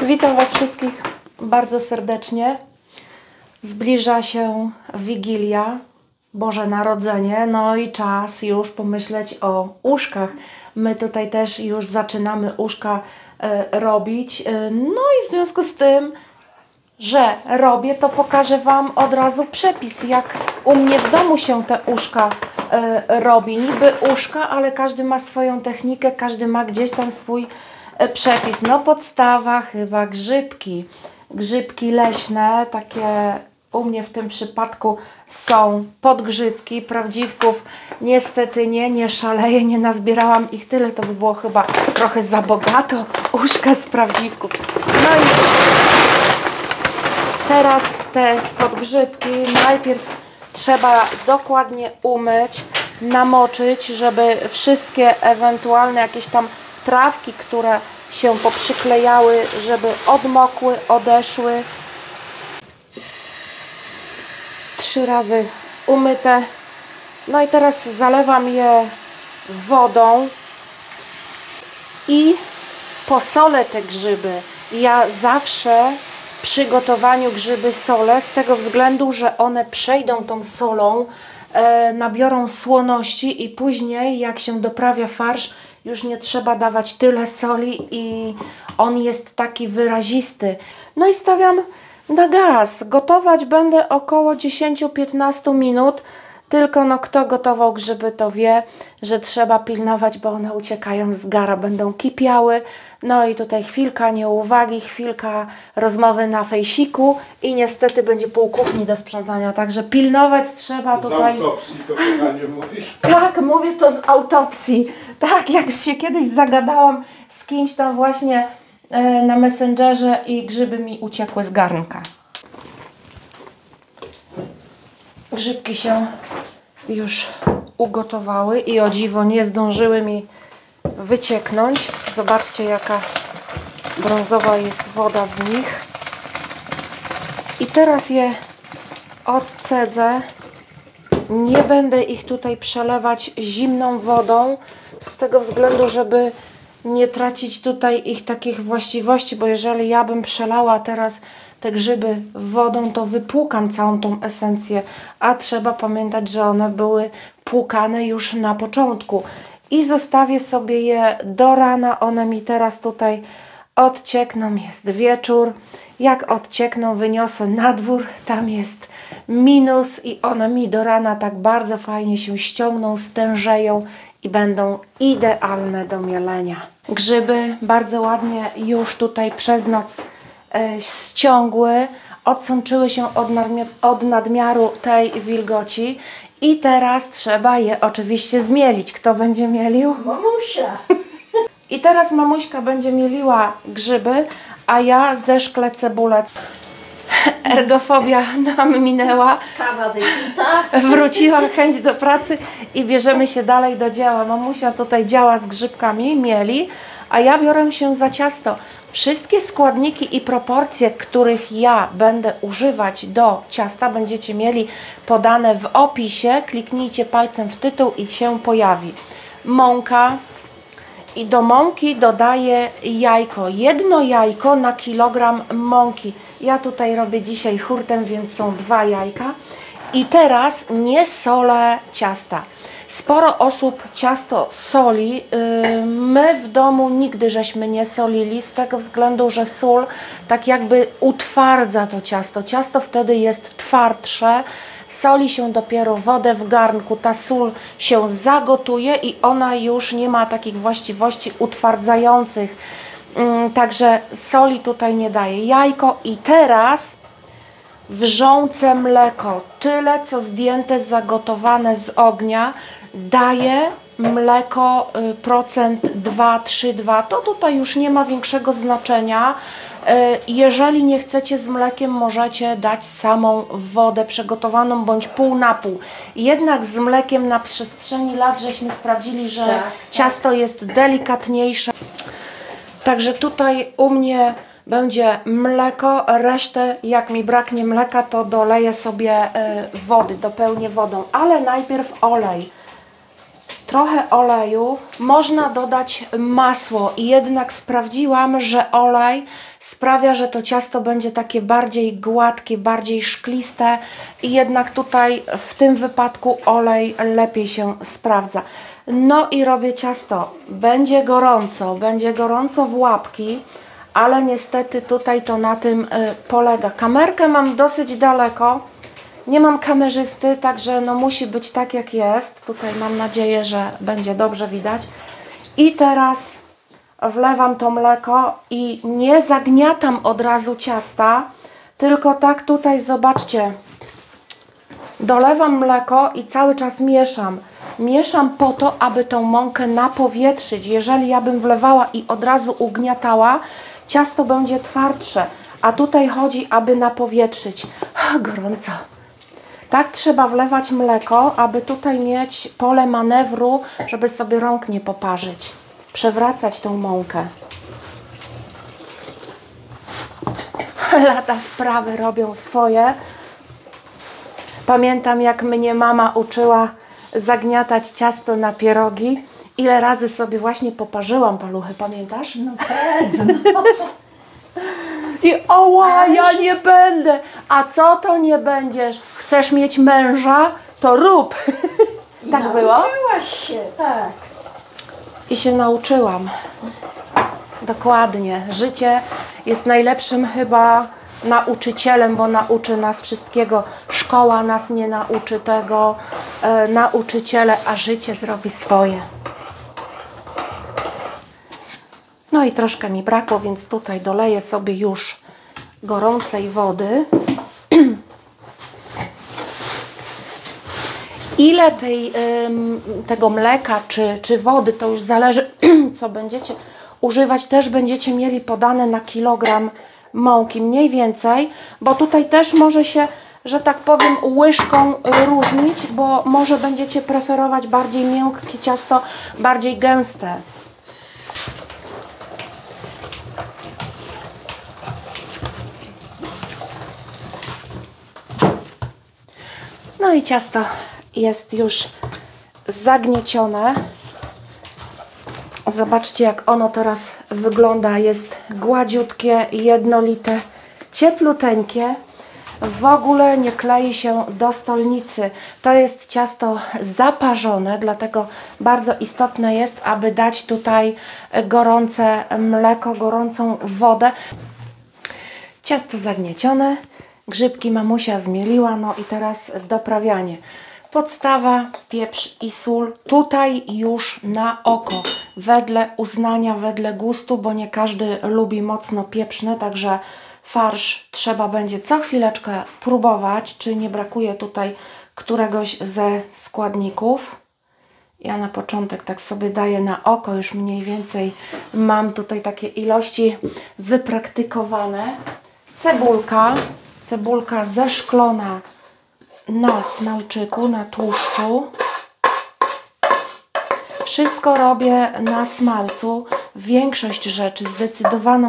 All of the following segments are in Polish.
Witam Was wszystkich bardzo serdecznie. Zbliża się Wigilia, Boże Narodzenie, no i czas już pomyśleć o uszkach. My tutaj też już zaczynamy uszka robić. No i w związku z tym, że robię, to pokażę Wam od razu przepis, jak u mnie w domu się te uszka robi. Niby uszka, ale każdy ma swoją technikę, każdy ma gdzieś tam swój przepis. No podstawa chyba grzybki. Grzybki leśne, takie u mnie w tym przypadku są podgrzybki. Prawdziwków niestety nie szaleję, nie nazbierałam ich tyle, to by było chyba trochę za bogato. Uszka z prawdziwków. No i teraz te podgrzybki najpierw trzeba dokładnie umyć, namoczyć, żeby wszystkie ewentualne jakieś tam trawki, które się poprzyklejały, żeby odmokły, odeszły. 3 razy umyte. No i teraz zalewam je wodą i posolę te grzyby. Ja zawsze przy gotowaniu grzyby solę z tego względu, że one przejdą tą solą, nabiorą słoności i później jak się doprawia farsz, już nie trzeba dawać tyle soli i on jest taki wyrazisty. No i stawiam na gaz. Gotować będę około 10-15 minut. Tylko no kto gotował grzyby, to wie, że trzeba pilnować, bo one uciekają z gara, będą kipiały. No i tutaj chwilka nieuwagi, chwilka rozmowy na fejsiku i niestety będzie pół kuchni do sprzątania, także pilnować trzeba tutaj. Z autopsji to pytanie mówisz? Tak, mówię to z autopsji. Tak, jak się kiedyś zagadałam z kimś tam właśnie na Messengerze i grzyby mi uciekły z garnka. Grzybki się już ugotowały i o dziwo nie zdążyły mi wycieknąć. Zobaczcie, jaka brązowa jest woda z nich. I teraz je odcedzę. Nie będę ich tutaj przelewać zimną wodą z tego względu, żeby nie tracić tutaj ich takich właściwości, bo jeżeli ja bym przelała teraz te grzyby wodą, to wypłukam całą tą esencję, a trzeba pamiętać, że one były płukane już na początku. I zostawię sobie je do rana, one mi teraz tutaj odciekną, jest wieczór. Jak odciekną, wyniosę na dwór, tam jest minus i one mi do rana tak bardzo fajnie się ściągną, stężeją i będą idealne do mielenia. Grzyby bardzo ładnie już tutaj przez noc ściągły, odsączyły się od nadmiaru tej wilgoci i teraz trzeba je oczywiście zmielić. Kto będzie mielił? Mamusia! I teraz mamuśka będzie mieliła grzyby, a ja zeszklę cebulę. Ergofobia nam minęła. Kawa wypita. Wróciła chęć do pracy i bierzemy się dalej do dzieła. Mamusia tutaj działa z grzybkami, mieli, a ja biorę się za ciasto. Wszystkie składniki i proporcje, których ja będę używać do ciasta, będziecie mieli podane w opisie. Kliknijcie palcem w tytuł i się pojawi. Mąka. I do mąki dodaję jajko. 1 jajko na kilogram mąki. Ja tutaj robię dzisiaj hurtem, więc są 2 jajka. I teraz nie solę ciasta. Sporo osób ciasto soli. My w domu nigdy żeśmy nie solili z tego względu, że sól tak jakby utwardza to ciasto. Ciasto wtedy jest twardsze. Soli się dopiero wodę w garnku, ta sól się zagotuje i ona już nie ma takich właściwości utwardzających. Także soli tutaj nie daje. Jajko i teraz wrzące mleko. Tyle co zdjęte, zagotowane z ognia. Daję mleko procent 2, 3, 2. To tutaj już nie ma większego znaczenia. Jeżeli nie chcecie z mlekiem, możecie dać samą wodę przegotowaną bądź pół na pół. Jednak z mlekiem na przestrzeni lat żeśmy sprawdzili, że ciasto jest delikatniejsze. Także tutaj u mnie będzie mleko, resztę jak mi braknie mleka, to doleję sobie wody, dopełnię wodą. Ale najpierw olej. trochę oleju, można dodać masło i jednak sprawdziłam, że olej sprawia, że to ciasto będzie takie bardziej gładkie, bardziej szkliste i jednak tutaj w tym wypadku olej lepiej się sprawdza. No i robię ciasto. Będzie gorąco w łapki, ale niestety tutaj to na tym polega. Kamerkę mam dosyć daleko. Nie mam kamerzysty, także no musi być tak jak jest. Tutaj mam nadzieję, że będzie dobrze widać. I teraz wlewam to mleko i nie zagniatam od razu ciasta, tylko tak tutaj zobaczcie. Dolewam mleko i cały czas mieszam. Mieszam po to, aby tą mąkę napowietrzyć. Jeżeli ja bym wlewała i od razu ugniatała, ciasto będzie twardsze. A tutaj chodzi, aby napowietrzyć. Gorąco. Tak trzeba wlewać mleko, aby tutaj mieć pole manewru, żeby sobie rąk nie poparzyć. Przewracać tą mąkę. Lata wprawy robią swoje. Pamiętam, jak mnie mama uczyła zagniatać ciasto na pierogi. Ile razy sobie właśnie poparzyłam paluchy, pamiętasz? No pewno. I oła, ja nie będę. A co to nie będziesz? Chcesz mieć męża? To rób. Tak było? Nauczyłaś się, tak. I się nauczyłam. Dokładnie. Życie jest najlepszym chyba nauczycielem, bo nauczy nas wszystkiego. Szkoła nas nie nauczy tego, nauczyciele, a życie zrobi swoje. No i troszkę mi brakło, więc tutaj doleję sobie już gorącej wody. Ile tego mleka czy wody, to już zależy, co będziecie używać. Też będziecie mieli podane na kilogram mąki, mniej więcej, bo tutaj też może się, że tak powiem, łyżką różnić, bo może będziecie preferować bardziej miękkie ciasto, bardziej gęste. No i ciasto jest już zagniecione. Zobaczcie, jak ono teraz wygląda. Jest gładziutkie, jednolite, ciepluteńkie. W ogóle nie klei się do stolnicy. To jest ciasto zaparzone, dlatego bardzo istotne jest, aby dać tutaj gorące mleko, gorącą wodę. Ciasto zagniecione. Grzybki mamusia zmieliła, no i teraz doprawianie. Podstawa, pieprz i sól. Tutaj już na oko, wedle uznania, wedle gustu, bo nie każdy lubi mocno pieprzne, także farsz trzeba będzie co chwileczkę próbować, czy nie brakuje tutaj któregoś ze składników. Ja na początek tak sobie daję na oko, już mniej więcej mam tutaj takie ilości wypraktykowane. Cebulka zeszklona na smalczyku, na tłuszczu. Wszystko robię na smalcu. Większość rzeczy, zdecydowaną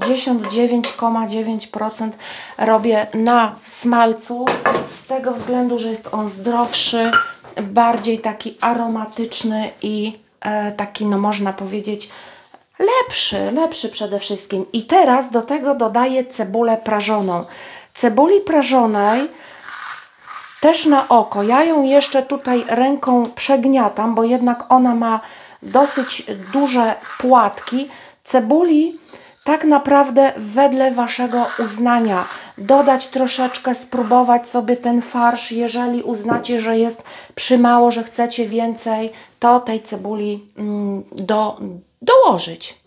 99,9% robię na smalcu. Z tego względu, że jest on zdrowszy, bardziej taki aromatyczny i taki, no można powiedzieć, lepszy przede wszystkim. I teraz do tego dodaję cebulę prażoną. Cebuli prażonej też na oko. Ja ją jeszcze tutaj ręką przegniatam, bo jednak ona ma dosyć duże płatki. Cebuli tak naprawdę wedle waszego uznania. Dodać troszeczkę, spróbować sobie ten farsz. Jeżeli uznacie, że jest przymało, że chcecie więcej, to tej cebuli dołożyć.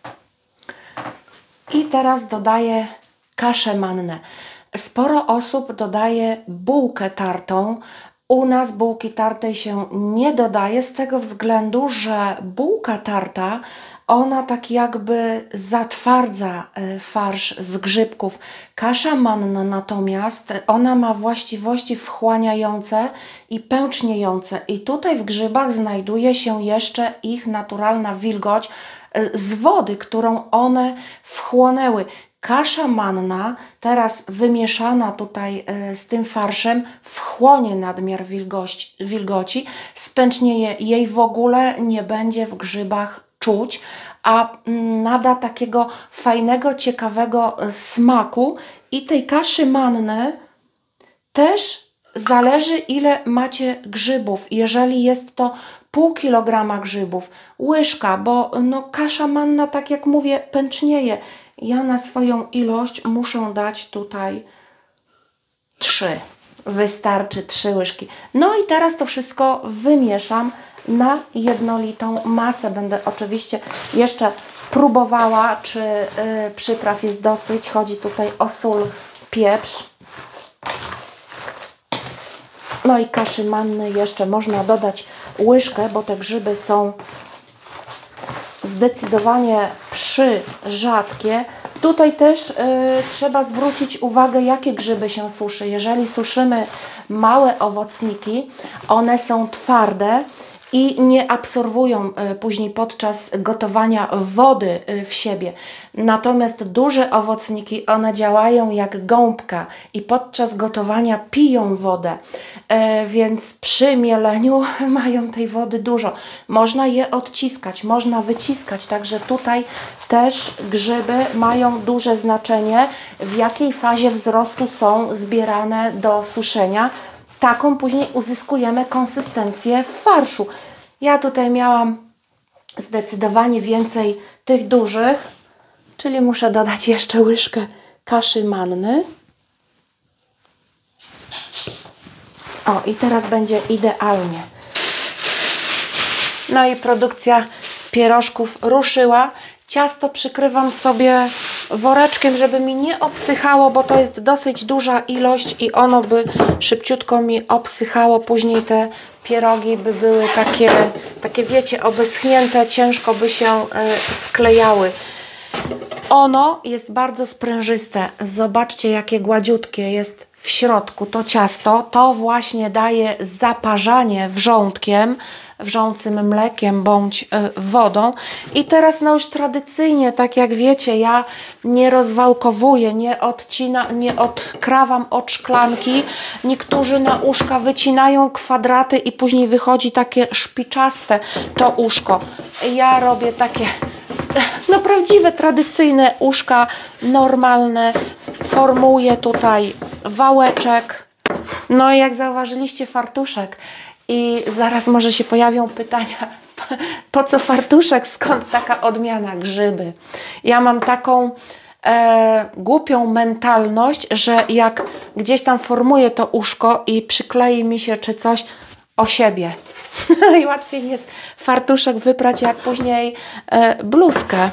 I teraz dodaję kaszę mannę. Sporo osób dodaje bułkę tartą. U nas bułki tartej się nie dodaje z tego względu, że bułka tarta, ona tak jakby zatwardza farsz z grzybków. Kasza manna natomiast, ona ma właściwości wchłaniające i pęczniejące. I tutaj w grzybach znajduje się jeszcze ich naturalna wilgoć z wody, którą one wchłonęły. kasza manna, teraz wymieszana tutaj z tym farszem, wchłonie nadmiar wilgoci, spęcznieje, jej w ogóle nie będzie w grzybach czuć, a nada takiego fajnego, ciekawego smaku. I tej kaszy manny też zależy, ile macie grzybów. Jeżeli jest to pół kilograma grzybów, łyżka, bo no, kasza manna, tak jak mówię, pęcznieje. Ja na swoją ilość muszę dać tutaj 3. Wystarczy 3 łyżki. No i teraz to wszystko wymieszam na jednolitą masę. Będę oczywiście jeszcze próbowała, czy przypraw jest dosyć. Chodzi tutaj o sól, pieprz. No i kaszy manny jeszcze można dodać łyżkę, bo te grzyby są zdecydowanie rzadkie. Tutaj też trzeba zwrócić uwagę, jakie grzyby się suszy. Jeżeli suszymy małe owocniki, one są twarde i nie absorbują później podczas gotowania wody w siebie. Natomiast duże owocniki, one działają jak gąbka i podczas gotowania piją wodę, więc przy mieleniu mają tej wody dużo. Można je odciskać, można wyciskać, także tutaj też grzyby mają duże znaczenie, w jakiej fazie wzrostu są zbierane do suszenia. Taką później uzyskujemy konsystencję w farszu. Ja tutaj miałam zdecydowanie więcej tych dużych, czyli muszę dodać jeszcze łyżkę kaszy manny. O, i teraz będzie idealnie. No i produkcja pierożków ruszyła. Ciasto przykrywam sobie woreczkiem, żeby mi nie obsychało, bo to jest dosyć duża ilość i ono by szybciutko mi obsychało. Później te pierogi by były takie wiecie, obeschnięte, ciężko by się sklejały. Ono jest bardzo sprężyste. Zobaczcie, jakie gładziutkie jest w środku to ciasto. To właśnie daje zaparzanie wrzątkiem, wrzącym mlekiem bądź wodą. I teraz no już tradycyjnie, tak jak wiecie, ja nie rozwałkowuję, nie odkrawam od szklanki. Niektórzy na uszka wycinają kwadraty i później wychodzi takie szpiczaste to uszko. Ja robię takie no prawdziwe, tradycyjne uszka, normalne. Formuję tutaj wałeczek. No i jak zauważyliście, fartuszek. I zaraz może się pojawią pytania, po co fartuszek, skąd taka odmiana grzyby? Ja mam taką głupią mentalność, że jak gdzieś tam formuję to uszko i przyklei mi się czy coś o siebie. No i łatwiej jest fartuszek wyprać jak później bluzkę.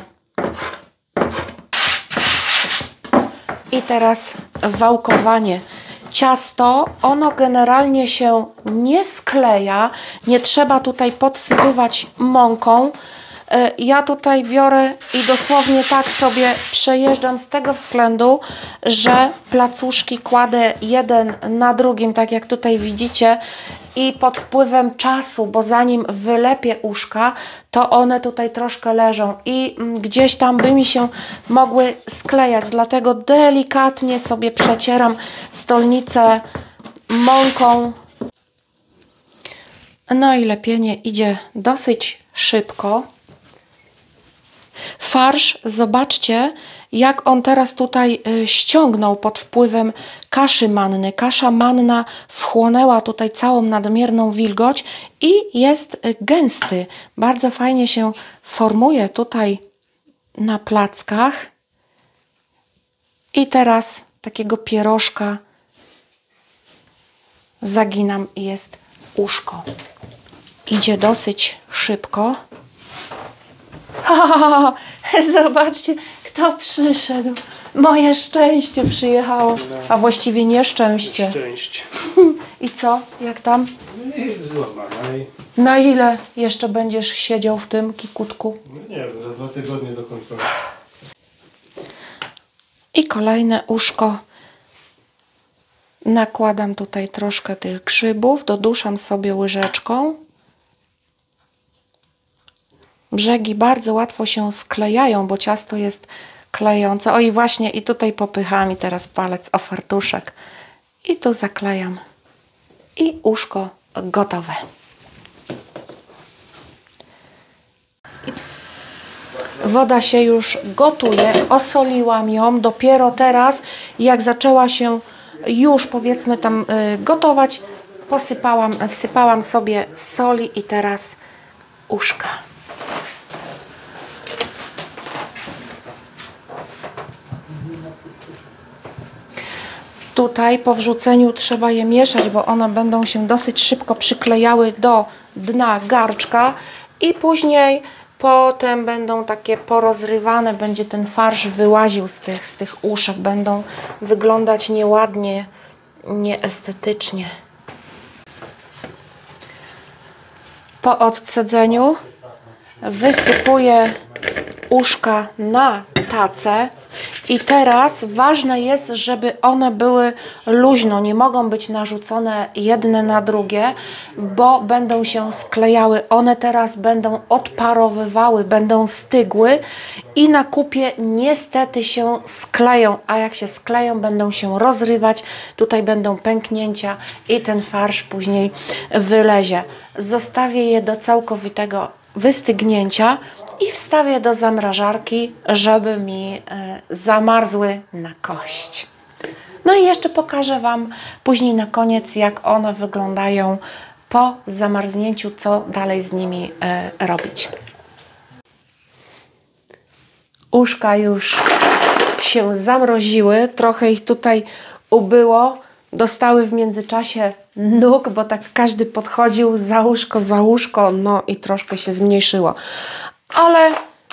I teraz wałkowanie. Ciasto, ono generalnie się nie skleja, nie trzeba tutaj podsypywać mąką. Ja tutaj biorę i dosłownie tak sobie przejeżdżam z tego względu, że placuszki kładę jeden na drugim, tak jak tutaj widzicie, i pod wpływem czasu, bo zanim wylepię uszka, to one tutaj troszkę leżą i gdzieś tam by mi się mogły sklejać, dlatego delikatnie sobie przecieram stolnicę mąką. No i lepienie idzie dosyć szybko. Farsz, zobaczcie, jak on teraz tutaj ściągnął pod wpływem kaszy manny. Kasza manna wchłonęła tutaj całą nadmierną wilgoć i jest gęsty. Bardzo fajnie się formuje tutaj na plackach. I teraz takiego pierożka zaginam i jest uszko. Idzie dosyć szybko. Ha, zobaczcie, kto przyszedł. Moje szczęście przyjechało, a właściwie nieszczęście. Szczęście. I co? Jak tam? I złamanej. Na ile jeszcze będziesz siedział w tym kikutku? No nie wiem, za 2 tygodnie do kontroli. I kolejne uszko. Nakładam tutaj troszkę tych grzybów, doduszam sobie łyżeczką. Brzegi bardzo łatwo się sklejają, bo ciasto jest klejące. O i właśnie, i tutaj popycham mi teraz palec o fartuszek. I tu zaklejam. I uszko gotowe. Woda się już gotuje, osoliłam ją. Dopiero teraz, jak zaczęła się już powiedzmy tam gotować, wsypałam sobie soli i teraz uszka. Tutaj po wrzuceniu trzeba je mieszać, bo one będą się dosyć szybko przyklejały do dna garczka i później potem będą takie porozrywane, będzie ten farsz wyłaził z tych uszek, będą wyglądać nieładnie, nieestetycznie. Po odcedzeniu wysypuję uszka na tacę i teraz ważne jest, żeby one były luźno, nie mogą być narzucone jedne na drugie, bo będą się sklejały. One teraz będą odparowywały, będą stygły i na kupie niestety się skleją, a jak się skleją, będą się rozrywać, tutaj będą pęknięcia i ten farsz później wylezie. Zostawię je do całkowitego wystygnięcia i wstawię do zamrażarki, żeby mi zamarzły na kość. No i jeszcze pokażę Wam później na koniec, jak one wyglądają po zamarznięciu, co dalej z nimi robić. Uszka już się zamroziły, trochę ich tutaj ubyło. Dostały w międzyczasie nóg, bo tak każdy podchodził za łóżko, no i troszkę się zmniejszyło. Ale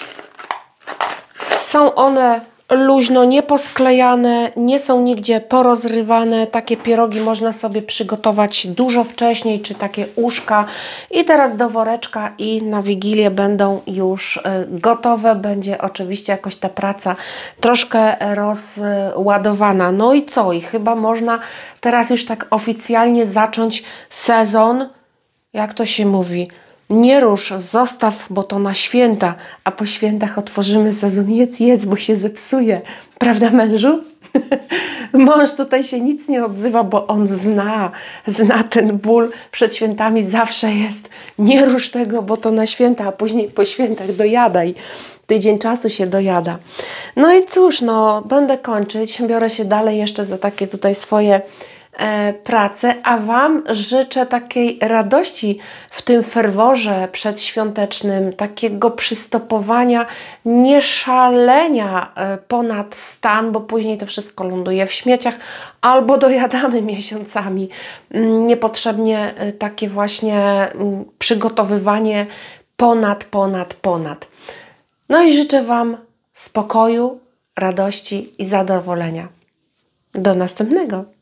są one luźno, nieposklejane, nie są nigdzie porozrywane. Takie pierogi można sobie przygotować dużo wcześniej, czy takie uszka. I teraz do woreczka i na Wigilię będą już gotowe. Będzie oczywiście jakoś ta praca troszkę rozładowana. No i co? I chyba można teraz już tak oficjalnie zacząć sezon, jak to się mówi, nie rusz, zostaw, bo to na święta, a po świętach otworzymy sezon jedz, bo się zepsuje. Prawda, mężu? Mąż tutaj się nic nie odzywa, bo on zna ten ból przed świętami, zawsze jest nie rusz tego, bo to na święta, a później po świętach dojadaj. Tydzień czasu się dojada. No i cóż, no będę kończyć, biorę się dalej jeszcze za takie tutaj swoje pracę, a Wam życzę takiej radości w tym ferworze przedświątecznym, takiego przystopowania, nie szalenia ponad stan, bo później to wszystko ląduje w śmieciach albo dojadamy miesiącami. Niepotrzebnie takie właśnie przygotowywanie ponad. No i życzę Wam spokoju, radości i zadowolenia. Do następnego.